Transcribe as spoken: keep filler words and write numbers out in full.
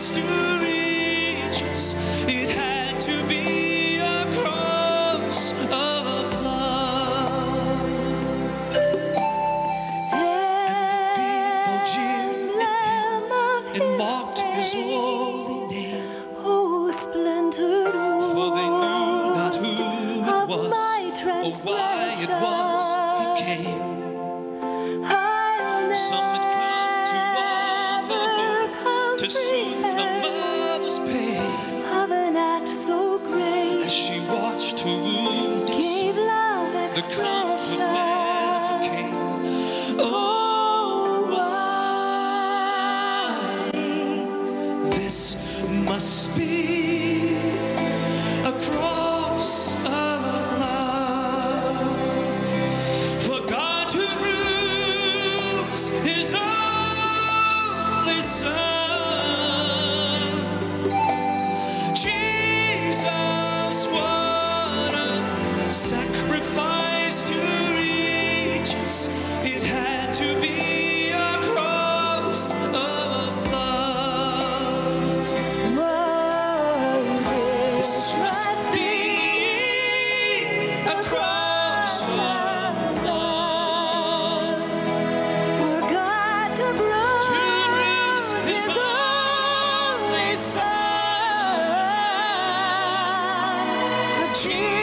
sacrifice to reach us, it had to be a cross of love. And the people jeered and mocked his holy name, oh, splintered wound, for they knew not who it was or why it was he came. Some had come to offer hope, to soothe a mother's pain, of an act so great, as she watched her wounded gave soul, love the comfort expression. never came. Oh, why? This must be a cross of love, for God to bruise his only Son. Jesus, what a sacrifice to reach us, it had to be a cross of love. Whoa, This must be a cross of love, for God to to bruise bruise his his only Son. Son.